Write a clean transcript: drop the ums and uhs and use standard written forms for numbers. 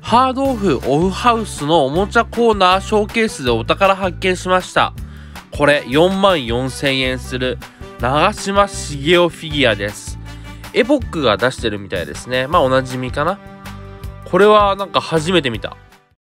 ハードオフオフハウスのおもちゃコーナーショーケースでお宝発見しました。これ44,000円する長嶋茂雄フィギュアです。エポックが出してるみたいですね。まあおなじみかな。これはなんか初めて見た。